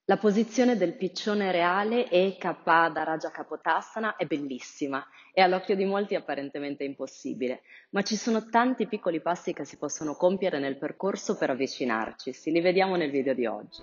La posizione del piccione reale EK da Raja Kapotasana è bellissima e all'occhio di molti apparentemente impossibile, ma ci sono tanti piccoli passi che si possono compiere nel percorso per avvicinarci. Li vediamo nel video di oggi.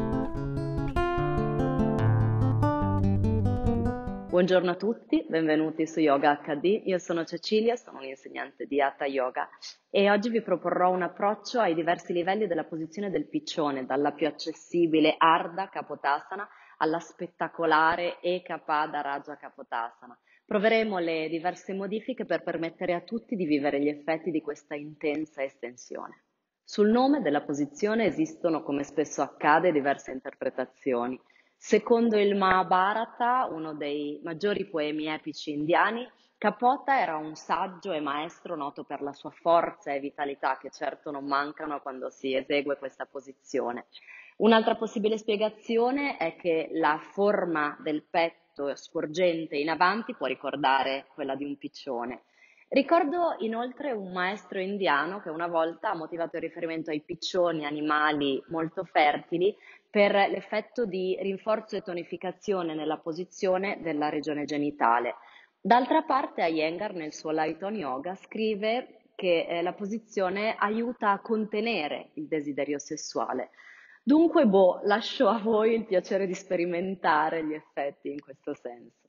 Buongiorno a tutti, benvenuti su Yoga HD. Io sono Cecilia, sono un'insegnante di Hatha Yoga e oggi vi proporrò un approccio ai diversi livelli della posizione del piccione, dalla più accessibile Ardha Kapotasana alla spettacolare Ekapada Raja Kapotasana. Proveremo le diverse modifiche per permettere a tutti di vivere gli effetti di questa intensa estensione. Sul nome della posizione esistono, come spesso accade, diverse interpretazioni. Secondo il Mahabharata, uno dei maggiori poemi epici indiani, Kapota era un saggio e maestro noto per la sua forza e vitalità, che certo non mancano quando si esegue questa posizione. Un'altra possibile spiegazione è che la forma del petto sporgente in avanti può ricordare quella di un piccione. Ricordo inoltre un maestro indiano che una volta ha motivato il riferimento ai piccioni, animali molto fertili, per l'effetto di rinforzo e tonificazione nella posizione della regione genitale. D'altra parte, Iyengar nel suo Light on Yoga scrive che la posizione aiuta a contenere il desiderio sessuale. Dunque, lascio a voi il piacere di sperimentare gli effetti in questo senso.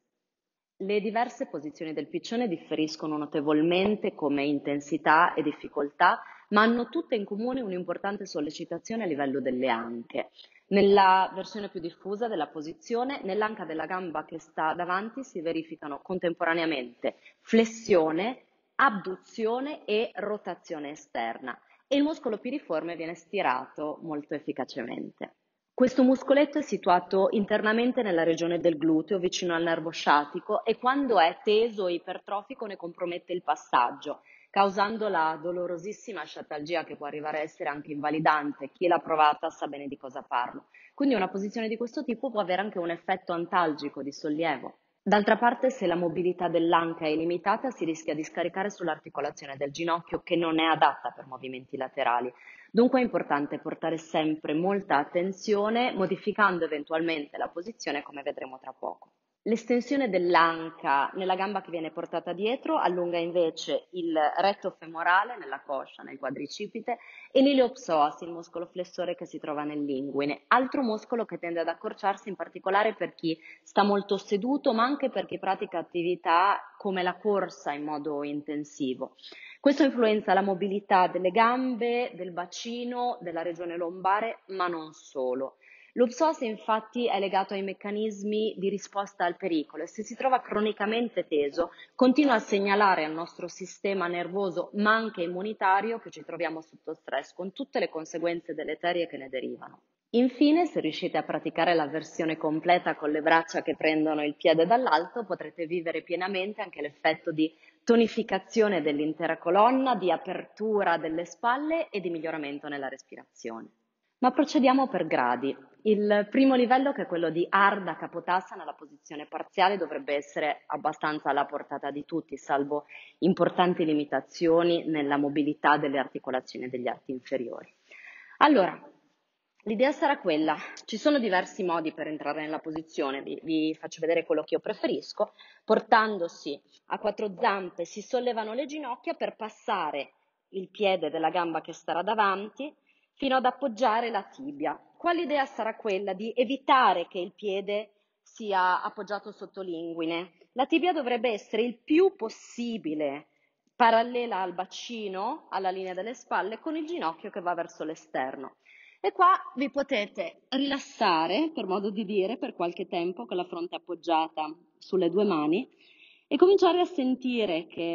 Le diverse posizioni del piccione differiscono notevolmente come intensità e difficoltà, ma hanno tutte in comune un'importante sollecitazione a livello delle anche. Nella versione più diffusa della posizione, nell'anca della gamba che sta davanti si verificano contemporaneamente flessione, abduzione e rotazione esterna e il muscolo piriforme viene stirato molto efficacemente. Questo muscoletto è situato internamente nella regione del gluteo, vicino al nervo sciatico, e quando è teso o ipertrofico ne compromette il passaggio, causando la dolorosissima sciatalgia che può arrivare a essere anche invalidante. Chi l'ha provata sa bene di cosa parlo. Quindi una posizione di questo tipo può avere anche un effetto antalgico di sollievo. D'altra parte, se la mobilità dell'anca è limitata, si rischia di scaricare sull'articolazione del ginocchio che non è adatta per movimenti laterali. Dunque è importante portare sempre molta attenzione, modificando eventualmente la posizione, come vedremo tra poco. L'estensione dell'anca nella gamba che viene portata dietro allunga invece il retto femorale nella coscia, nel quadricipite, e l'iliopsoas, il muscolo flessore che si trova nell'inguine, altro muscolo che tende ad accorciarsi in particolare per chi sta molto seduto, ma anche per chi pratica attività come la corsa in modo intensivo. Questo influenza la mobilità delle gambe, del bacino, della regione lombare, ma non solo. Lo psoas infatti è legato ai meccanismi di risposta al pericolo e se si trova cronicamente teso continua a segnalare al nostro sistema nervoso ma anche immunitario che ci troviamo sotto stress con tutte le conseguenze deleterie che ne derivano. Infine, se riuscite a praticare la versione completa con le braccia che prendono il piede dall'alto, potrete vivere pienamente anche l'effetto di tonificazione dell'intera colonna, di apertura delle spalle e di miglioramento nella respirazione. Ma procediamo per gradi. Il primo livello, che è quello di Ardha Kapotasana, la posizione parziale, dovrebbe essere abbastanza alla portata di tutti, salvo importanti limitazioni nella mobilità delle articolazioni degli arti inferiori. Allora, l'idea sarà quella. Ci sono diversi modi per entrare nella posizione, vi faccio vedere quello che io preferisco. Portandosi a quattro zampe si sollevano le ginocchia per passare il piede della gamba che starà davanti fino ad appoggiare la tibia. Qua l'idea sarà quella di evitare che il piede sia appoggiato sotto l'inguine. La tibia dovrebbe essere il più possibile parallela al bacino, alla linea delle spalle, con il ginocchio che va verso l'esterno. E qua vi potete rilassare, per modo di dire, per qualche tempo, con la fronte appoggiata sulle due mani e cominciare a sentire che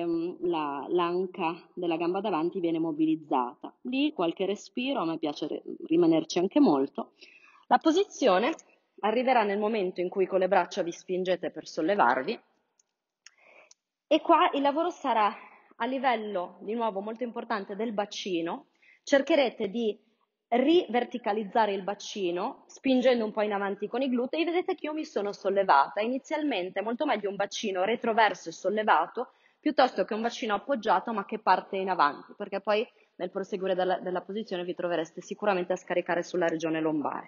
l'anca della gamba davanti viene mobilizzata. Lì qualche respiro, a me piace rimanerci anche molto. La posizione arriverà nel momento in cui con le braccia vi spingete per sollevarvi e qua il lavoro sarà a livello, di nuovo, molto importante del bacino. Cercherete di riverticalizzare il bacino, spingendo un po' in avanti con i glutei. Vedete che io mi sono sollevata. Inizialmente è molto meglio un bacino retroverso e sollevato, piuttosto che un bacino appoggiato ma che parte in avanti, perché poi nel proseguire della posizione vi trovereste sicuramente a scaricare sulla regione lombare.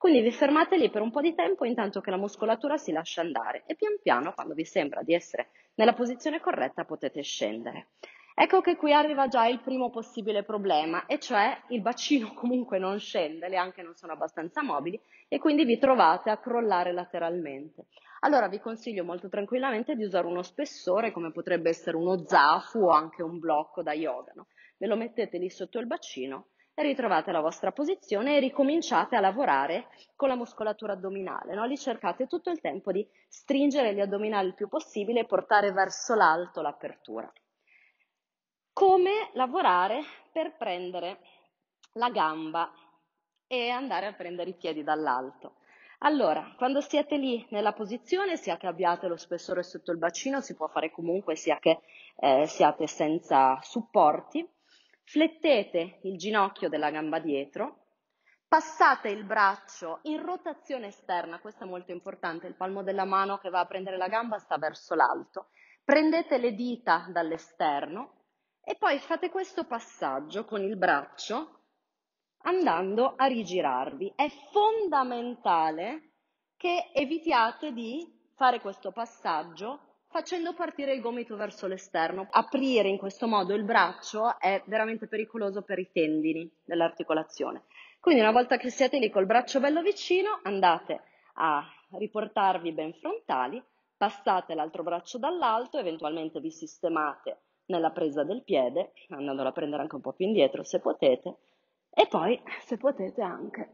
Quindi vi fermate lì per un po' di tempo intanto che la muscolatura si lascia andare e pian piano, quando vi sembra di essere nella posizione corretta, potete scendere. Ecco che qui arriva già il primo possibile problema, e cioè il bacino comunque non scende, le anche non sono abbastanza mobili e quindi vi trovate a crollare lateralmente. Allora vi consiglio molto tranquillamente di usare uno spessore come potrebbe essere uno zafu o anche un blocco da yoga, no? Ve lo mettete lì sotto il bacino e ritrovate la vostra posizione e ricominciate a lavorare con la muscolatura addominale, no? Lì cercate tutto il tempo di stringere gli addominali il più possibile e portare verso l'alto l'apertura. Come lavorare per prendere la gamba e andare a prendere i piedi dall'alto? Allora, quando siete lì nella posizione, sia che abbiate lo spessore sotto il bacino, si può fare comunque, sia che siate senza supporti, flettete il ginocchio della gamba dietro, passate il braccio in rotazione esterna, questo è molto importante, il palmo della mano che va a prendere la gamba sta verso l'alto, prendete le dita dall'esterno e poi fate questo passaggio con il braccio andando a rigirarvi. È fondamentale che evitiate di fare questo passaggio facendo partire il gomito verso l'esterno. Aprire in questo modo il braccio è veramente pericoloso per i tendini dell'articolazione. Quindi una volta che siete lì col braccio bello vicino, andate a riportarvi ben frontali, passate l'altro braccio dall'alto, eventualmente vi sistemate nella presa del piede, andandolo a prendere anche un po' più indietro se potete, e poi, se potete, anche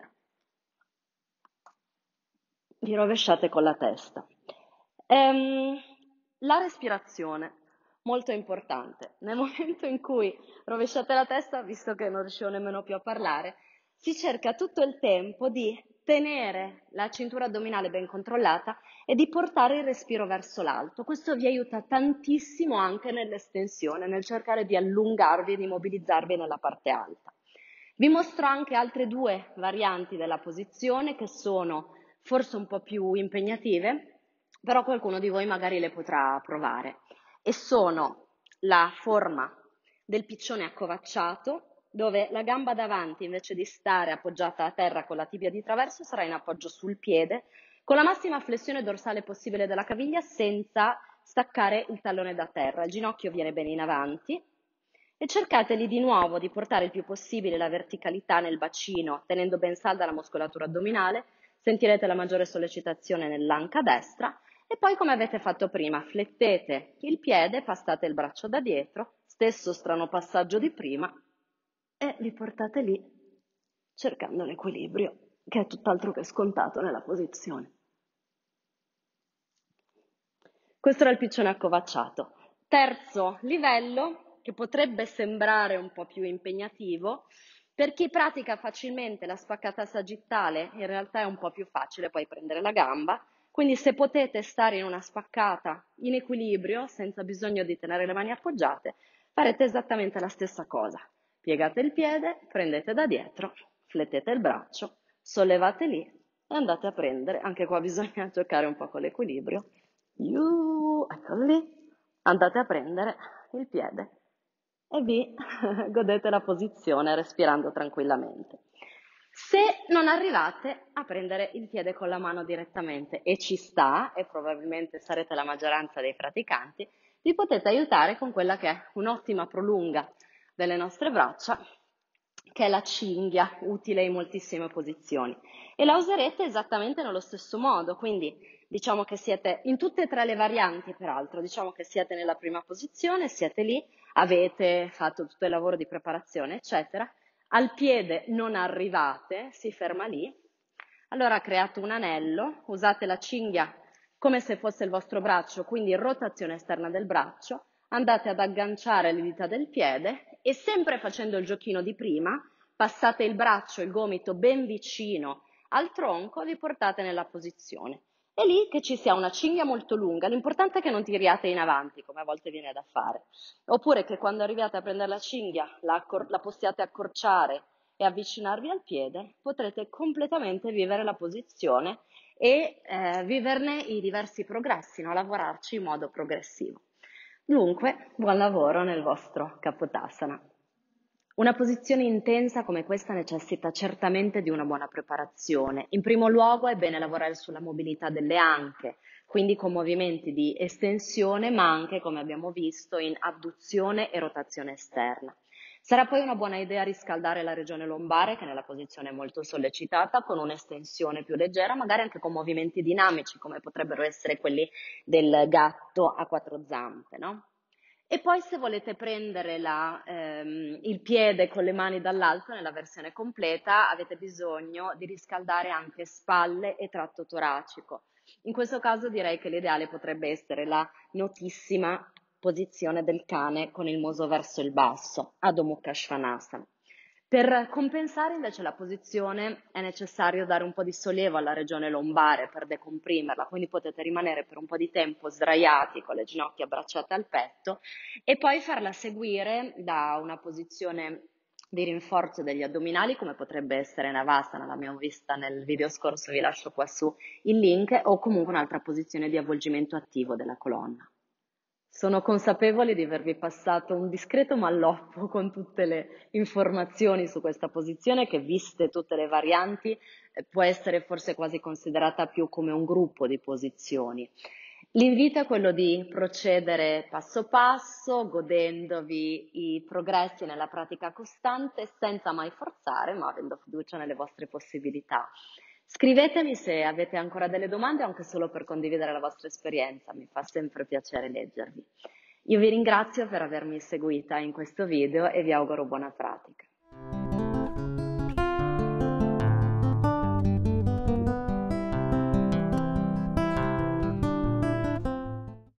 vi rovesciate con la testa. La respirazione, molto importante. Nel momento in cui rovesciate la testa, visto che non riuscivo nemmeno più a parlare, si cerca tutto il tempo di tenere la cintura addominale ben controllata e di portare il respiro verso l'alto. Questo vi aiuta tantissimo anche nell'estensione, nel cercare di allungarvi e di mobilizzarvi nella parte alta. Vi mostro anche altre due varianti della posizione che sono forse un po' più impegnative, però qualcuno di voi magari le potrà provare. E sono la forma del piccione accovacciato, dove la gamba davanti, invece di stare appoggiata a terra con la tibia di traverso, sarà in appoggio sul piede, con la massima flessione dorsale possibile della caviglia senza staccare il tallone da terra. Il ginocchio viene bene in avanti e cercate lì di nuovo di portare il più possibile la verticalità nel bacino, tenendo ben salda la muscolatura addominale. Sentirete la maggiore sollecitazione nell'anca destra e poi, come avete fatto prima, flettete il piede, passate il braccio da dietro, stesso strano passaggio di prima, e vi portate lì cercando l'equilibrio, che è tutt'altro che scontato nella posizione. Questo era il piccione accovacciato. Terzo livello, che potrebbe sembrare un po' più impegnativo, per chi pratica facilmente la spaccata sagittale, in realtà è un po' più facile poi prendere la gamba, quindi se potete stare in una spaccata in equilibrio, senza bisogno di tenere le mani appoggiate, farete esattamente la stessa cosa. Piegate il piede, prendete da dietro, flettete il braccio, sollevate lì e andate a prendere, anche qua bisogna giocare un po' con l'equilibrio, eccolo lì, andate a prendere il piede e vi godete la posizione respirando tranquillamente. Se non arrivate a prendere il piede con la mano direttamente e ci sta, e probabilmente sarete la maggioranza dei praticanti, vi potete aiutare con quella che è un'ottima prolunga delle nostre braccia, che è la cinghia, utile in moltissime posizioni. E la userete esattamente nello stesso modo, quindi diciamo che siete in tutte e tre le varianti, peraltro, diciamo che siete nella prima posizione, siete lì, avete fatto tutto il lavoro di preparazione, eccetera, al piede non arrivate, si ferma lì, allora create un anello, usate la cinghia come se fosse il vostro braccio, quindi rotazione esterna del braccio, andate ad agganciare le dita del piede e sempre facendo il giochino di prima, passate il braccio, il gomito ben vicino al tronco e vi portate nella posizione. È lì che ci sia una cinghia molto lunga, l'importante è che non tiriate in avanti, come a volte viene da fare, oppure che quando arriviate a prendere la cinghia la possiate accorciare e avvicinarvi al piede, potrete completamente vivere la posizione e viverne i diversi progressi, no? Lavorarci in modo progressivo. Dunque, buon lavoro nel vostro Kapotasana. Una posizione intensa come questa necessita certamente di una buona preparazione. In primo luogo è bene lavorare sulla mobilità delle anche, quindi con movimenti di estensione, ma anche, come abbiamo visto, in adduzione e rotazione esterna. Sarà poi una buona idea riscaldare la regione lombare, che nella posizione è molto sollecitata, con un'estensione più leggera, magari anche con movimenti dinamici, come potrebbero essere quelli del gatto a quattro zampe, no? E poi se volete prendere il piede con le mani dall'alto nella versione completa, avete bisogno di riscaldare anche spalle e tratto toracico. In questo caso direi che l'ideale potrebbe essere la notissima posizione del cane con il muso verso il basso, Adho Mukha Svanasana. Per compensare invece la posizione è necessario dare un po' di sollievo alla regione lombare per decomprimerla, quindi potete rimanere per un po' di tempo sdraiati con le ginocchia abbracciate al petto e poi farla seguire da una posizione di rinforzo degli addominali, come potrebbe essere Navasana, l'abbiamo vista nel video scorso, vi lascio qua su il link, o comunque un'altra posizione di avvolgimento attivo della colonna. Sono consapevole di avervi passato un discreto malloppo con tutte le informazioni su questa posizione che, viste tutte le varianti, può essere forse quasi considerata più come un gruppo di posizioni. L'invito è quello di procedere passo passo, godendovi i progressi nella pratica costante, senza mai forzare, ma avendo fiducia nelle vostre possibilità. Scrivetemi se avete ancora delle domande, anche solo per condividere la vostra esperienza, mi fa sempre piacere leggervi. Io vi ringrazio per avermi seguita in questo video e vi auguro buona pratica.